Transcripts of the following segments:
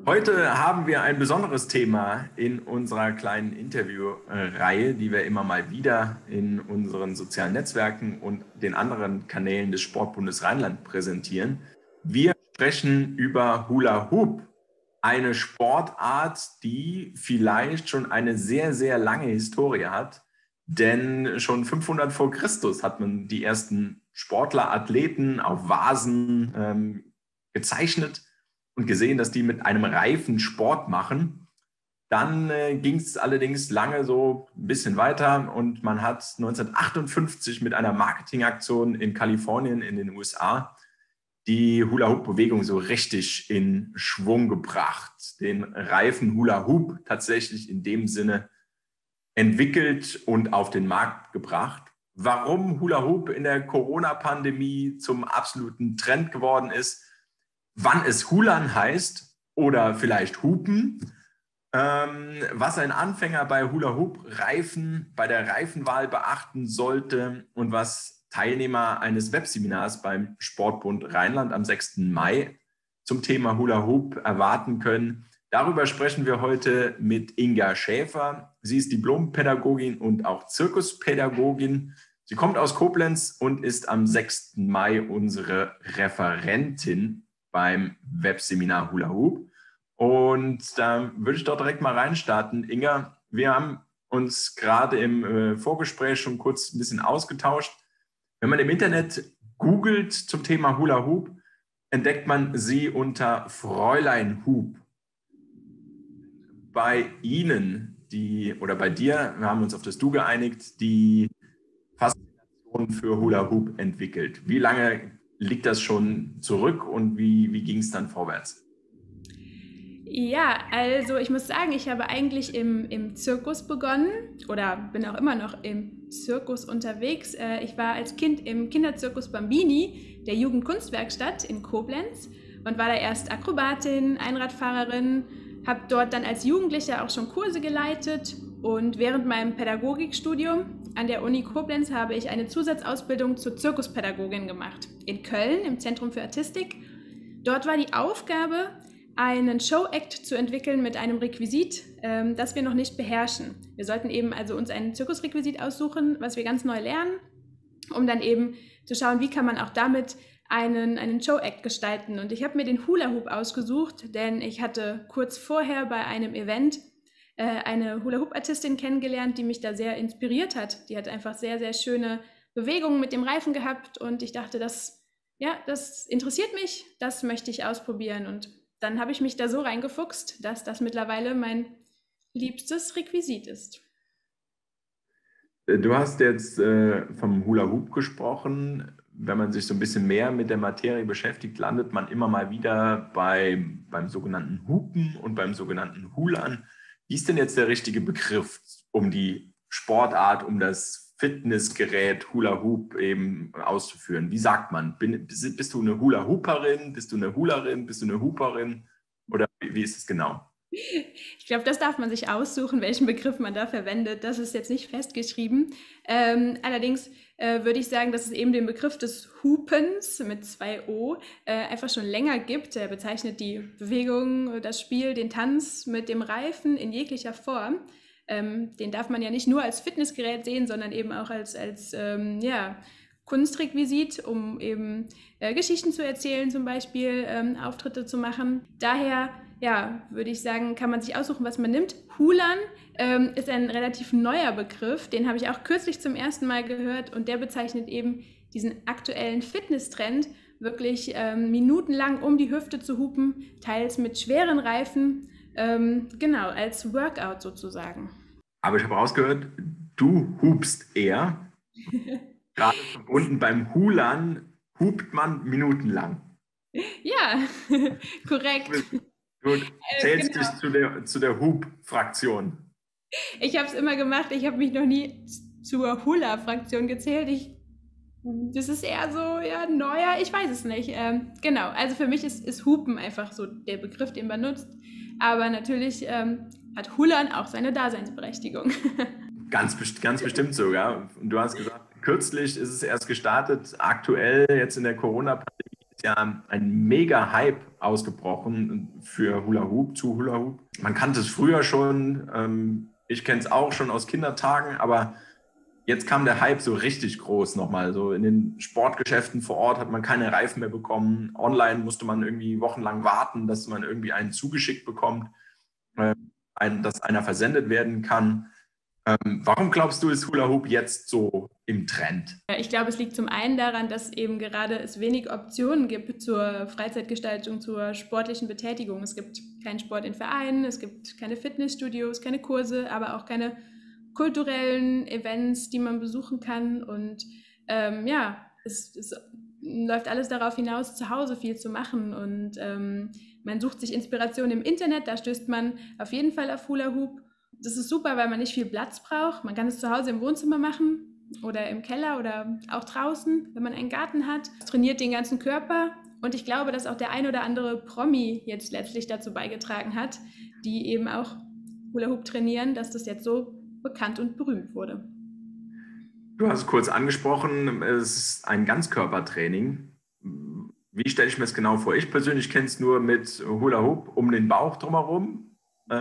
Heute haben wir ein besonderes Thema in unserer kleinen Interviewreihe, die wir immer mal wieder in unseren sozialen Netzwerken und den anderen Kanälen des Sportbundes Rheinland präsentieren. Wir sprechen über Hula Hoop, eine Sportart, die vielleicht schon eine sehr, sehr lange Historie hat. Denn schon 500 vor Christus hat man die ersten Sportler, Athleten auf Vasen gezeichnet und gesehen, dass die mit einem Reifen Sport machen. Dann ging es allerdings lange so ein bisschen weiter und man hat 1958 mit einer Marketingaktion in Kalifornien in den USA die Hula-Hoop-Bewegung so richtig in Schwung gebracht. Den Reifen Hula-Hoop tatsächlich in dem Sinne entwickelt und auf den Markt gebracht. Warum Hula-Hoop in der Corona-Pandemie zum absoluten Trend geworden ist, wann es Hulan heißt oder vielleicht Hupen, was ein Anfänger bei Hula-Hoop-Reifen bei der Reifenwahl beachten sollte und was Teilnehmer eines Webseminars beim Sportbund Rheinland am 6. Mai zum Thema Hula-Hoop erwarten können. Darüber sprechen wir heute mit Inga Schäfer. Sie ist Diplompädagogin und auch Zirkuspädagogin. Sie kommt aus Koblenz und ist am 6. Mai unsere Referentin beim Webseminar Hula Hoop. Und da würde ich doch direkt mal reinstarten. Inga, wir haben uns gerade im Vorgespräch schon kurz ein bisschen ausgetauscht. Wenn man im Internet googelt zum Thema Hula Hoop, entdeckt man sie unter Fräulein Hoop. Bei Ihnen, oder bei dir, wir haben uns auf das Du geeinigt, die Faszination für Hula Hoop entwickelt. Wie lange liegt das schon zurück und wie ging es dann vorwärts? Ja, also ich muss sagen, ich habe eigentlich im Zirkus begonnen oder bin auch immer noch im Zirkus unterwegs. Ich war als Kind im Kinderzirkus Bambini der Jugendkunstwerkstatt in Koblenz und war da erst Akrobatin, Einradfahrerin, habe dort dann als Jugendliche auch schon Kurse geleitet und während meinem Pädagogikstudium an der Uni Koblenz habe ich eine Zusatzausbildung zur Zirkuspädagogin gemacht. In Köln im Zentrum für Artistik. Dort war die Aufgabe, einen Show-Act zu entwickeln mit einem Requisit, das wir noch nicht beherrschen. Wir sollten eben also uns ein Zirkusrequisit aussuchen, was wir ganz neu lernen, um dann eben zu schauen, wie kann man auch damit einen Show-Act gestalten. Und ich habe mir den Hula-Hoop ausgesucht, denn ich hatte kurz vorher bei einem Event eine Hula-Hoop-Artistin kennengelernt, die mich da sehr inspiriert hat. Die hat einfach sehr, sehr schöne Bewegungen mit dem Reifen gehabt und ich dachte, das interessiert mich, das möchte ich ausprobieren. Und dann habe ich mich da so reingefuchst, dass das mittlerweile mein liebstes Requisit ist. Du hast jetzt vom Hula Hoop gesprochen. Wenn man sich so ein bisschen mehr mit der Materie beschäftigt, landet man immer mal wieder beim sogenannten Hupen und beim sogenannten Hulan. Wie ist denn jetzt der richtige Begriff, um die Sportart, um das Fitnessgerät Hula Hoop eben auszuführen? Wie sagt man? Bist du eine Hula Hooperin? Bist du eine Hularin? Bist du eine Hooperin? Oder wie ist es genau? Ich glaube, das darf man sich aussuchen, welchen Begriff man da verwendet. Das ist jetzt nicht festgeschrieben. Allerdings würde ich sagen, dass es eben den Begriff des Hupens mit 2 O einfach schon länger gibt. Er bezeichnet die Bewegung, das Spiel, den Tanz mit dem Reifen in jeglicher Form. Den darf man ja nicht nur als Fitnessgerät sehen, sondern eben auch als Kunstrequisit, um eben Geschichten zu erzählen, zum Beispiel Auftritte zu machen. Daher würde ich sagen, kann man sich aussuchen, was man nimmt. Hulan ist ein relativ neuer Begriff, den habe ich auch kürzlich zum ersten Mal gehört und der bezeichnet eben diesen aktuellen Fitnesstrend, wirklich minutenlang um die Hüfte zu hupen, teils mit schweren Reifen, genau, als Workout sozusagen. Aber ich habe rausgehört, du hupst eher. Gerade verbunden beim Hulan hupt man minutenlang. Ja, korrekt. Du zählst Genau. dich zu der Hoop-Fraktion. Ich habe es immer gemacht, ich habe mich noch nie zur Hula-Fraktion gezählt. Das ist eher so, ja, neuer, ich weiß es nicht. Genau, also für mich ist Hupen einfach so der Begriff, den man nutzt. Aber natürlich hat Hulan auch seine Daseinsberechtigung. Ganz bestimmt sogar. Und du hast gesagt, kürzlich ist es erst gestartet. Aktuell, jetzt in der Corona-Pandemie, ist ja ein mega Hype ausgebrochen für Hula Hoop, zu Hula Hoop. Man kannte es früher schon, ich kenne es auch schon aus Kindertagen, aber jetzt kam der Hype so richtig groß nochmal. So in den Sportgeschäften vor Ort hat man keine Reifen mehr bekommen. Online musste man irgendwie wochenlang warten, dass man irgendwie einen zugeschickt bekommt, dass einer versendet werden kann. Warum glaubst du, ist Hula Hoop jetzt so im Trend? Ich glaube, es liegt zum einen daran, dass eben gerade es wenig Optionen gibt zur Freizeitgestaltung, zur sportlichen Betätigung. Es gibt keinen Sport in Vereinen, es gibt keine Fitnessstudios, keine Kurse, aber auch keine kulturellen Events, die man besuchen kann. Und es läuft alles darauf hinaus, zu Hause viel zu machen. Und man sucht sich Inspiration im Internet, da stößt man auf jeden Fall auf Hula Hoop. Das ist super, weil man nicht viel Platz braucht. Man kann es zu Hause im Wohnzimmer machen oder im Keller oder auch draußen, wenn man einen Garten hat. Es trainiert den ganzen Körper. Und ich glaube, dass auch der ein oder andere Promi jetzt letztlich dazu beigetragen hat, die eben auch Hula Hoop trainieren, dass das jetzt so bekannt und berühmt wurde. Du hast es kurz angesprochen, es ist ein Ganzkörpertraining. Wie stelle ich mir das genau vor? Ich persönlich kenne es nur mit Hula Hoop um den Bauch drumherum,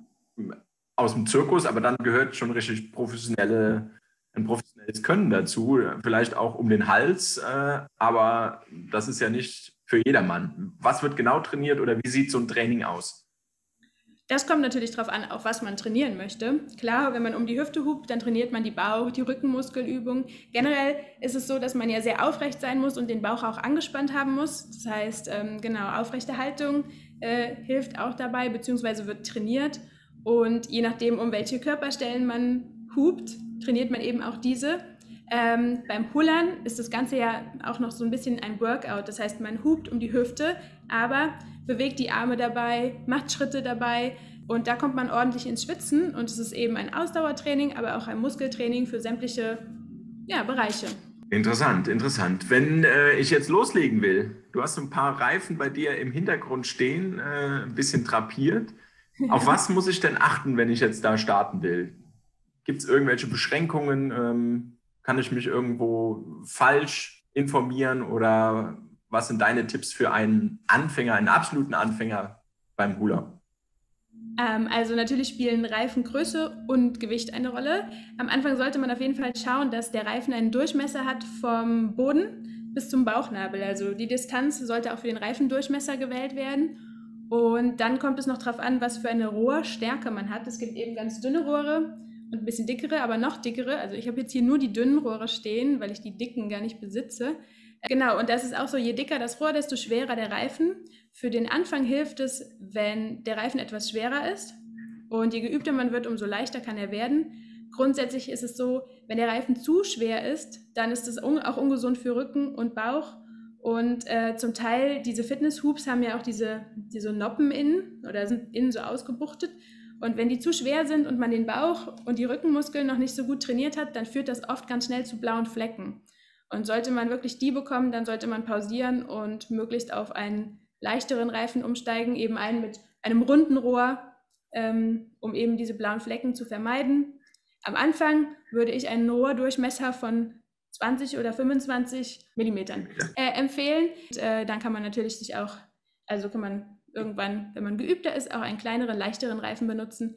aus dem Zirkus, aber dann gehört schon richtig ein professionelles Können dazu, vielleicht auch um den Hals, aber das ist ja nicht für jedermann. Was wird genau trainiert oder wie sieht so ein Training aus? Das kommt natürlich darauf an, auf was man trainieren möchte. Klar, wenn man um die Hüfte hupt, dann trainiert man die die Rückenmuskelübung. Generell ist es so, dass man ja sehr aufrecht sein muss und den Bauch auch angespannt haben muss. Das heißt, aufrechte Haltung hilft auch dabei, beziehungsweise wird trainiert. Und je nachdem, um welche Körperstellen man hupt, trainiert man eben auch diese. Beim Hullern ist das Ganze ja auch noch so ein bisschen ein Workout. Das heißt, man hupt um die Hüfte, aber bewegt die Arme dabei, macht Schritte dabei und da kommt man ordentlich ins Schwitzen und es ist eben ein Ausdauertraining, aber auch ein Muskeltraining für sämtliche Bereiche. Interessant, interessant. Wenn ich jetzt loslegen will, du hast ein paar Reifen bei dir im Hintergrund stehen, ein bisschen drapiert. Auf was muss ich denn achten, wenn ich jetzt da starten will? Gibt es irgendwelche Beschränkungen? Kann ich mich irgendwo falsch informieren oder was sind deine Tipps für einen Anfänger, einen absoluten Anfänger beim Hula? Also natürlich spielen Reifengröße und Gewicht eine Rolle. Am Anfang sollte man auf jeden Fall schauen, dass der Reifen einen Durchmesser hat vom Boden bis zum Bauchnabel. Also die Distanz sollte auch für den Reifendurchmesser gewählt werden. Und dann kommt es noch darauf an, was für eine Rohrstärke man hat. Es gibt eben ganz dünne Rohre und ein bisschen dickere, aber noch dickere. Also ich habe jetzt hier nur die dünnen Rohre stehen, weil ich die dicken gar nicht besitze. Genau, und das ist auch so, je dicker das Rohr, desto schwerer der Reifen. Für den Anfang hilft es, wenn der Reifen etwas schwerer ist. Und je geübter man wird, umso leichter kann er werden. Grundsätzlich ist es so, wenn der Reifen zu schwer ist, dann ist es auch ungesund für Rücken und Bauch. Und zum Teil, diese Fitness-Hoops haben ja auch diese Noppen innen oder sind innen so ausgebuchtet. Und wenn die zu schwer sind und man den Bauch und die Rückenmuskeln noch nicht so gut trainiert hat, dann führt das oft ganz schnell zu blauen Flecken. Und sollte man wirklich die bekommen, dann sollte man pausieren und möglichst auf einen leichteren Reifen umsteigen, eben einen mit einem runden Rohr, um eben diese blauen Flecken zu vermeiden. Am Anfang würde ich einen Rohrdurchmesser von 20 oder 25 Millimetern empfehlen. Und, dann kann man natürlich kann man irgendwann, wenn man geübter ist, auch einen kleineren, leichteren Reifen benutzen.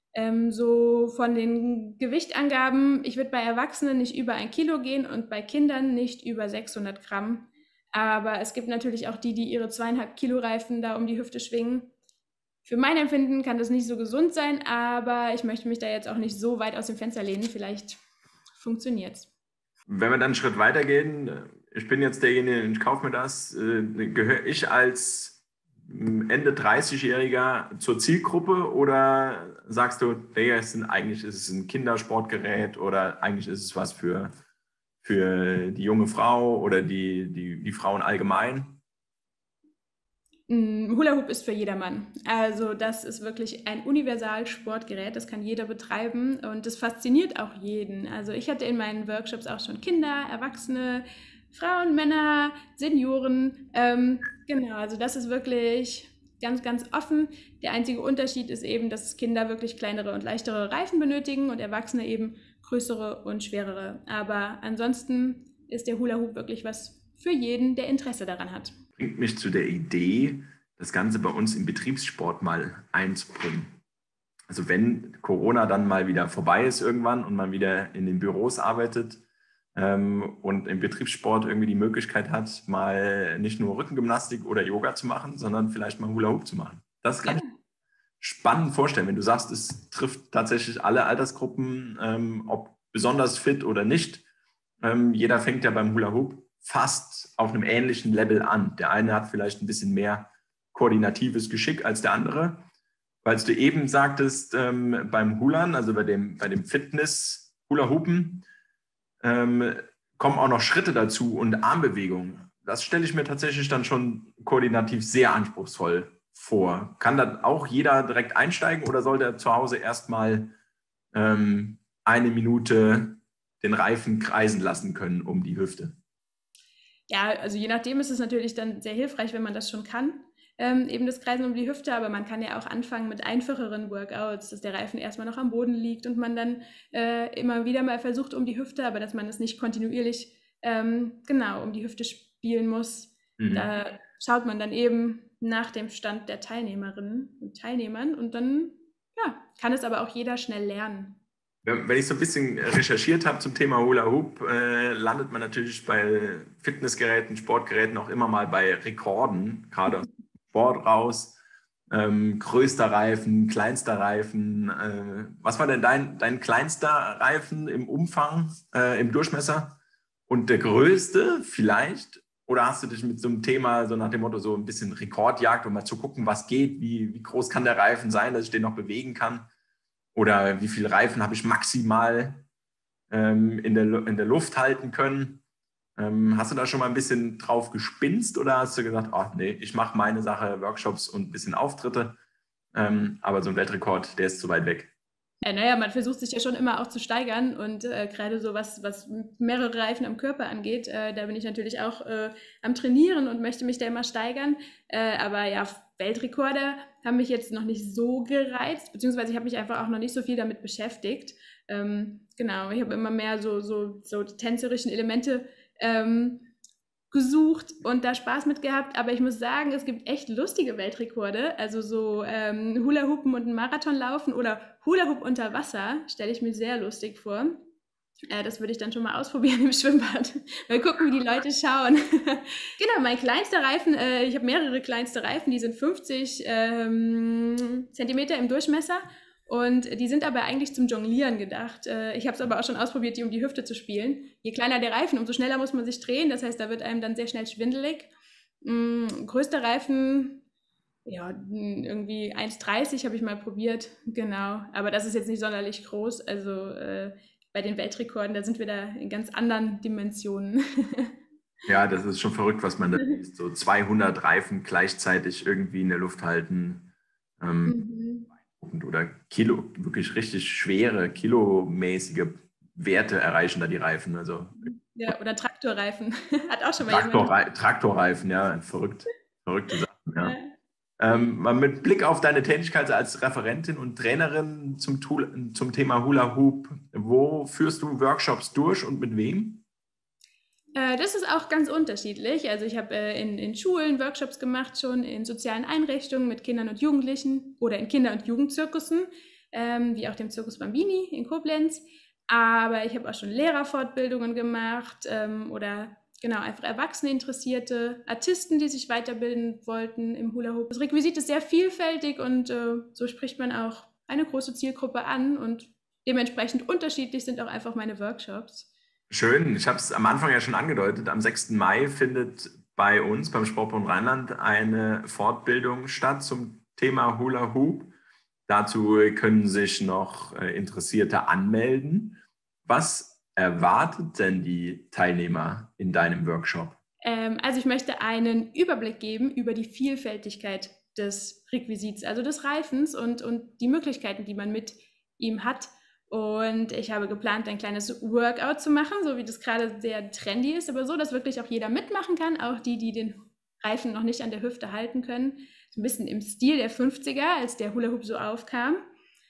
So von den Gewichtangaben, ich würde bei Erwachsenen nicht über 1 Kilo gehen und bei Kindern nicht über 600 Gramm. Aber es gibt natürlich auch die ihre 2,5 Kilo Reifen da um die Hüfte schwingen. Für mein Empfinden kann das nicht so gesund sein, aber ich möchte mich da jetzt auch nicht so weit aus dem Fenster lehnen. Vielleicht funktioniert es. Wenn wir dann einen Schritt weiter gehen, ich bin jetzt derjenige, ich kaufe mir das, gehöre ich als Ende 30-Jähriger zur Zielgruppe oder sagst du, eigentlich ist es ein Kindersportgerät oder eigentlich ist es was für die junge Frau oder die Frauen allgemein? Hula Hoop ist für jedermann. Also das ist wirklich ein Universalsportgerät, das kann jeder betreiben und das fasziniert auch jeden. Also ich hatte in meinen Workshops auch schon Kinder, Erwachsene, Frauen, Männer, Senioren. Genau, also das ist wirklich ganz, ganz offen. Der einzige Unterschied ist eben, dass Kinder wirklich kleinere und leichtere Reifen benötigen und Erwachsene eben größere und schwerere. Aber ansonsten ist der Hula Hoop wirklich was für jeden, der Interesse daran hat. Bringt mich zu der Idee, das Ganze bei uns im Betriebssport mal einzubringen. Also wenn Corona dann mal wieder vorbei ist irgendwann und man wieder in den Büros arbeitet und im Betriebssport irgendwie die Möglichkeit hat, mal nicht nur Rückengymnastik oder Yoga zu machen, sondern vielleicht mal Hula Hoop zu machen. Das kann ich mir spannend vorstellen, wenn du sagst, es trifft tatsächlich alle Altersgruppen, ob besonders fit oder nicht. Jeder fängt ja beim Hula Hoop fast auf einem ähnlichen Level an. Der eine hat vielleicht ein bisschen mehr koordinatives Geschick als der andere. Weil du eben sagtest, beim Hulan, also bei dem Fitness-Hula-Hoopen, kommen auch noch Schritte dazu und Armbewegungen. Das stelle ich mir tatsächlich dann schon koordinativ sehr anspruchsvoll vor. Kann dann auch jeder direkt einsteigen oder soll der zu Hause erstmal eine Minute den Reifen kreisen lassen können um die Hüfte? Ja, also je nachdem ist es natürlich dann sehr hilfreich, wenn man das schon kann, eben das Kreisen um die Hüfte, aber man kann ja auch anfangen mit einfacheren Workouts, dass der Reifen erstmal noch am Boden liegt und man dann immer wieder mal versucht um die Hüfte, aber dass man es nicht kontinuierlich genau um die Hüfte spielen muss. Da schaut man dann eben nach dem Stand der Teilnehmerinnen und Teilnehmern und dann ja, kann es aber auch jeder schnell lernen. Wenn ich so ein bisschen recherchiert habe zum Thema Hula Hoop, landet man natürlich bei Fitnessgeräten, Sportgeräten auch immer mal bei Rekorden, gerade aus dem Sport raus. Größter Reifen, kleinster Reifen. Was war denn dein kleinster Reifen im Umfang, im Durchmesser? Und der größte vielleicht? Oder hast du dich mit so einem Thema, so nach dem Motto, so ein bisschen Rekordjagd, um mal zu gucken, was geht, wie groß kann der Reifen sein, dass ich den noch bewegen kann? Oder wie viel Reifen habe ich maximal in der Luft halten können? Hast du da schon mal ein bisschen drauf gespinst oder hast du gesagt, oh nee, ich mache meine Sache, Workshops und ein bisschen Auftritte, aber so ein Weltrekord, der ist zu weit weg? Naja, man versucht sich ja schon immer auch zu steigern und gerade so was mehrere Reifen am Körper angeht, da bin ich natürlich auch am Trainieren und möchte mich da immer steigern. Aber ja, Weltrekorde haben mich jetzt noch nicht so gereizt, beziehungsweise ich habe mich einfach auch noch nicht so viel damit beschäftigt. Genau, ich habe immer mehr so die tänzerischen Elemente gesucht und da Spaß mit gehabt, aber ich muss sagen, es gibt echt lustige Weltrekorde, also so Hula-Hoopen und einen Marathon laufen oder Hula-Hoop unter Wasser, stelle ich mir sehr lustig vor. Das würde ich dann schon mal ausprobieren im Schwimmbad. Mal gucken, wie die Leute schauen. Genau, mein kleinster Reifen, ich habe mehrere kleinste Reifen, die sind 50 Zentimeter im Durchmesser und die sind aber eigentlich zum Jonglieren gedacht. Ich habe es aber auch schon ausprobiert, die um die Hüfte zu spielen. Je kleiner der Reifen, umso schneller muss man sich drehen. Das heißt, da wird einem dann sehr schnell schwindelig. Größter Reifen, ja, irgendwie 1,30 habe ich mal probiert. Genau, aber das ist jetzt nicht sonderlich groß. Also bei den Weltrekorden, da sind wir da in ganz anderen Dimensionen. Ja, das ist schon verrückt, was man da liest. So 200 Reifen gleichzeitig irgendwie in der Luft halten. Mhm. Oder Kilo, wirklich richtig schwere, kilomäßige Werte erreichen da die Reifen. Also Ja, oder Traktorreifen. Hat auch schon mal jemand. Traktorreifen, ja, verrückte Sachen, ja. Ja. Mal mit Blick auf deine Tätigkeit als Referentin und Trainerin zum Thema Hula Hoop, wo führst du Workshops durch und mit wem? Das ist auch ganz unterschiedlich. Also ich habe in Schulen Workshops gemacht, schon in sozialen Einrichtungen mit Kindern und Jugendlichen oder in Kinder- und Jugendzirkussen, wie auch dem Zirkus Bambini in Koblenz. Aber ich habe auch schon Lehrerfortbildungen gemacht oder genau einfach Erwachsene Interessierte, Artisten, die sich weiterbilden wollten im Hula Hoop. Das Requisit ist sehr vielfältig und so spricht man auch eine große Zielgruppe an und dementsprechend unterschiedlich sind auch einfach meine Workshops. Schön, ich habe es am Anfang ja schon angedeutet. Am 6. Mai findet bei uns beim Sportbund Rheinland eine Fortbildung statt zum Thema Hula Hoop. Dazu können sich noch Interessierte anmelden. Was erwartet denn die Teilnehmer in deinem Workshop? Also ich möchte einen Überblick geben über die Vielfältigkeit des Requisits, also des Reifens und die Möglichkeiten, die man mit ihm hat. Und ich habe geplant, ein kleines Workout zu machen, so wie das gerade sehr trendy ist, aber so, dass wirklich auch jeder mitmachen kann, auch die, die den Reifen noch nicht an der Hüfte halten können. So ein bisschen im Stil der 50er, als der Hula Hoop so aufkam.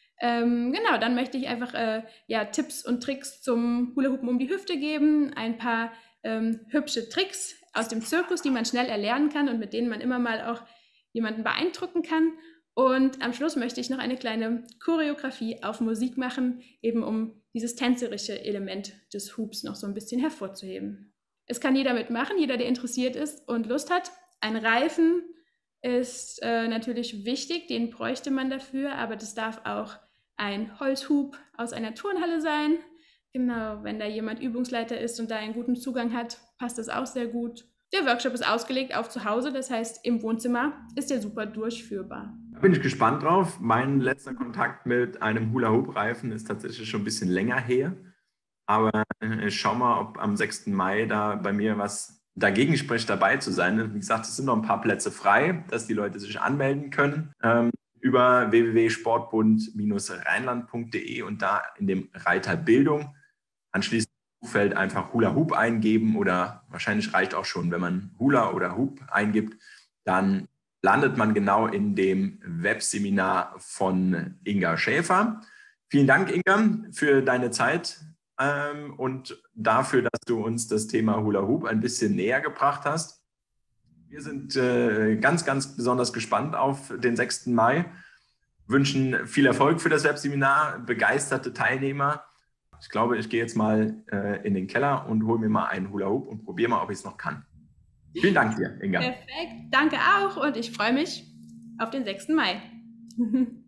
Genau, dann möchte ich einfach ja, Tipps und Tricks zum Hula Hoopen um die Hüfte geben, ein paar hübsche Tricks aus dem Zirkus, die man schnell erlernen kann und mit denen man immer mal auch jemanden beeindrucken kann. Und am Schluss möchte ich noch eine kleine Choreografie auf Musik machen, eben um dieses tänzerische Element des Hoops noch so ein bisschen hervorzuheben. Es kann jeder mitmachen, jeder, der interessiert ist und Lust hat. Ein Reifen ist natürlich wichtig, den bräuchte man dafür, aber das darf auch ein Holzhub aus einer Turnhalle sein. Genau, wenn da jemand Übungsleiter ist und da einen guten Zugang hat, passt das auch sehr gut. Der Workshop ist ausgelegt auf zu Hause, das heißt, im Wohnzimmer ist der super durchführbar. Da bin ich gespannt drauf. Mein letzter Kontakt mit einem Hula-Hoop-Reifen ist tatsächlich schon ein bisschen länger her. Aber ich schau mal, ob am 6. Mai da bei mir was dagegen spricht, dabei zu sein. Wie gesagt, es sind noch ein paar Plätze frei, dass die Leute sich anmelden können über www.sportbund-rheinland.de und da in dem Reiter Bildung anschließend im Feld einfach Hula Hoop eingeben oder wahrscheinlich reicht auch schon, wenn man Hula oder Hoop eingibt, dann landet man genau in dem Webseminar von Inga Schäfer. Vielen Dank, Inga, für deine Zeit und dafür, dass du uns das Thema Hula Hoop ein bisschen näher gebracht hast. Wir sind ganz, ganz besonders gespannt auf den 6. Mai, wünschen viel Erfolg für das Webseminar, begeisterte Teilnehmer. Ich glaube, ich gehe jetzt mal in den Keller und hole mir mal einen Hula Hoop und probiere mal, ob ich es noch kann. Vielen Dank dir, Inga. Perfekt, danke auch und ich freue mich auf den 6. Mai.